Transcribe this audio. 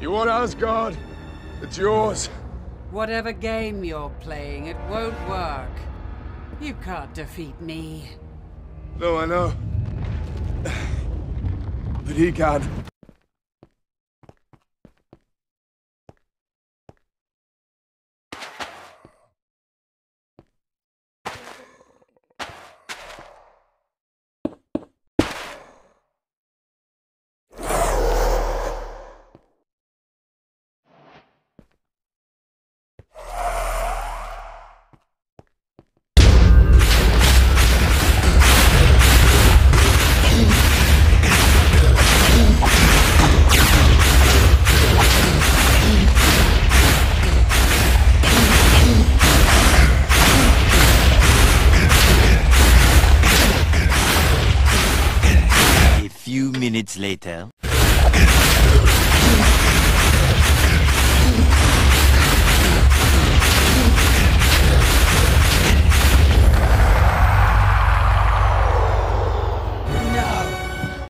You want Asgard? It's yours. Whatever game you're playing, it won't work. You can't defeat me. No, I know. But he can. Few minutes later.